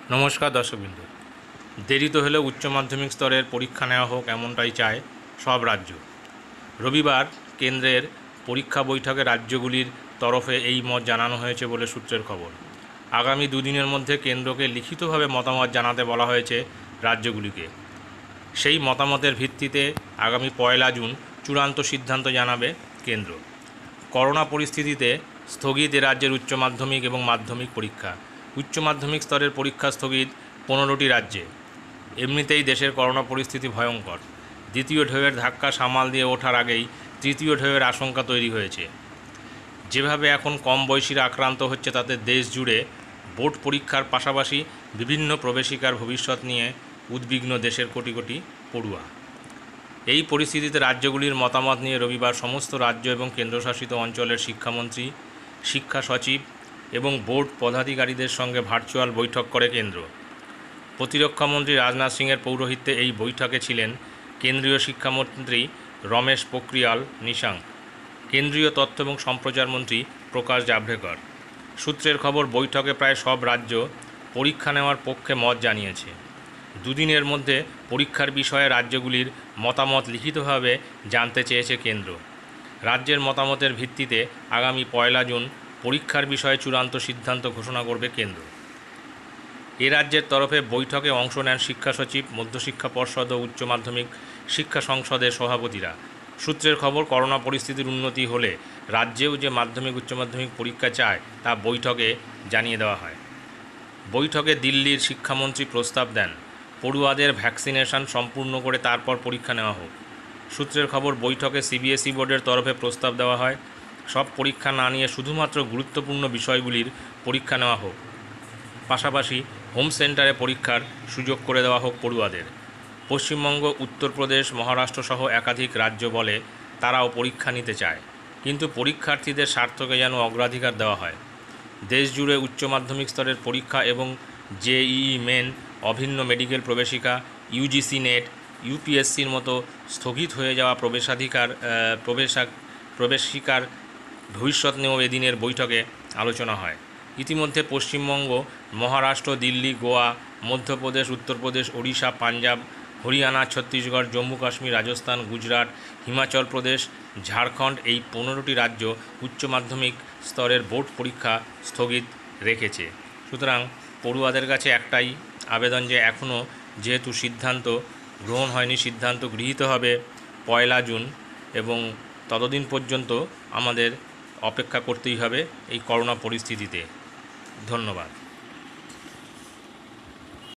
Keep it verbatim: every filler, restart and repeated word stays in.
নমস্কার দর্শকবৃন্দ। দেরিতে হলেও উচ্চ মাধ্যমিক স্তরের পরীক্ষা নেওয়া হোক এমনটাই চায় সব রাজ্য। রবিবার কেন্দ্রের পরীক্ষা বৈঠকে রাজ্যগুলির তরফে এই মত জানানো হয়েছে বলে সূত্রের খবর। আগামী দুদিনের মধ্যে কেন্দ্রকে লিখিতভাবে মতামত জানাতে বলা হয়েছে রাজ্যগুলিকে। সেই মতামতের ভিত্তিতে আগামী পয়লা জুন চূড়ান্ত সিদ্ধান্ত জানাবে কেন্দ্র। করোনা পরিস্থিতিতে স্থগিত এ রাজ্যের উচ্চ মাধ্যমিক এবং মাধ্যমিক পরীক্ষা। উচ্চ মাধ্যমিক স্তরের পরীক্ষা স্থগিত পনেরোটি রাজ্যে। এমনিতেই দেশের করোনা পরিস্থিতি ভয়ঙ্কর। দ্বিতীয় ঢেউয়ের ধাক্কা সামাল দিয়ে ওঠার আগেই তৃতীয় ঢেউয়ের আশঙ্কা তৈরি হয়েছে। যেভাবে এখন কম বয়সীরা আক্রান্ত হচ্ছে তাতে দেশ জুড়ে বোর্ড পরীক্ষার পাশাপাশি বিভিন্ন প্রবেশিকার ভবিষ্যৎ নিয়ে উদ্বিগ্ন দেশের কোটি কোটি পড়ুয়া। এই পরিস্থিতিতে রাজ্যগুলির মতামত নিয়ে রবিবার সমস্ত রাজ্য এবং কেন্দ্রশাসিত অঞ্চলের শিক্ষামন্ত্রী, শিক্ষা সচিব এবং বোর্ড পদাধিকারীদের সঙ্গে ভার্চুয়াল বৈঠক করে কেন্দ্র। প্রতিরক্ষামন্ত্রী রাজনাথ সিংয়ের পৌরোহিত্যে এই বৈঠকে ছিলেন কেন্দ্রীয় শিক্ষামন্ত্রী রমেশ পোখরিয়াল নিশাঙ্ক, কেন্দ্রীয় তথ্য এবং সম্প্রচার মন্ত্রী প্রকাশ জাভড়েকর। সূত্রের খবর, বৈঠকে প্রায় সব রাজ্য পরীক্ষা নেওয়ার পক্ষে মত জানিয়েছে। দুদিনের মধ্যে পরীক্ষার বিষয়ে রাজ্যগুলির মতামত লিখিতভাবে জানতে চেয়েছে কেন্দ্র। রাজ্যের মতামতের ভিত্তিতে আগামী পয়লা জুন পরীক্ষার বিষয়ে চূড়ান্ত সিদ্ধান্ত ঘোষণা করবে কেন্দ্র। এ রাজ্যের তরফে বৈঠকে অংশ নেন শিক্ষা সচিব, মধ্যশিক্ষা পর্ষদ ও উচ্চ মাধ্যমিক শিক্ষা সংসদের সভাপতিরা। সূত্রের খবর, করোনা পরিস্থিতির উন্নতি হলে রাজ্যেও যে মাধ্যমিক উচ্চ মাধ্যমিক পরীক্ষা চায় তা বৈঠকে জানিয়ে দেওয়া হয়। বৈঠকে দিল্লির শিক্ষামন্ত্রী প্রস্তাব দেন, পড়ুয়াদের ভ্যাকসিনেশন সম্পূর্ণ করে তারপর পরীক্ষা নেওয়া হোক। সূত্রের খবর, বৈঠকে সিবিএসই বোর্ডের তরফে প্রস্তাব দেওয়া হয়, সব পরীক্ষা না নিয়ে শুধুমাত্র গুরুত্বপূর্ণ বিষয়গুলির পরীক্ষা নেওয়া হোক। পাশাপাশি হোম সেন্টারে পরীক্ষার সুযোগ করে দেওয়া হোক পড়ুয়াদের। পশ্চিমবঙ্গ, উত্তরপ্রদেশ, মহারাষ্ট্র সহ একাধিক রাজ্য বলে তারাও পরীক্ষা নিতে চায়, কিন্তু পরীক্ষার্থীদের স্বার্থকে যেন অগ্রাধিকার দেওয়া হয়। দেশ জুড়ে উচ্চ মাধ্যমিক স্তরের পরীক্ষা এবং জেইই মেন, অভিন্ন মেডিকেল প্রবেশিকা, ইউজিসি নেট, ইউপিএসসির মতো স্থগিত হয়ে যাওয়া প্রবেশাধিকার প্রবেশা প্রবেশিকার ভবিষ্যৎ নিয়েও এদিনের বৈঠকে আলোচনা হয়। ইতিমধ্যে পশ্চিমবঙ্গ, মহারাষ্ট্র, দিল্লি, গোয়া, মধ্যপ্রদেশ, উত্তরপ্রদেশ, ওড়িশা, পাঞ্জাব, হরিয়ানা, ছত্তিশগড়, জম্মু কাশ্মীর, রাজস্থান, গুজরাট, হিমাচল প্রদেশ, ঝাড়খণ্ড এই পনেরোটি রাজ্য উচ্চ মাধ্যমিক স্তরের বোর্ড পরীক্ষা স্থগিত রেখেছে। সুতরাং পড়ুয়াদের কাছে একটাই আবেদন যে এখনও যেহেতু সিদ্ধান্ত গ্রহণ হয়নি, সিদ্ধান্ত গৃহীত হবে পয়লা জুন এবং ততদিন পর্যন্ত আমাদের অপেক্ষা করতেই হবে এই করোনা পরিস্থিতিতে। ধন্যবাদ।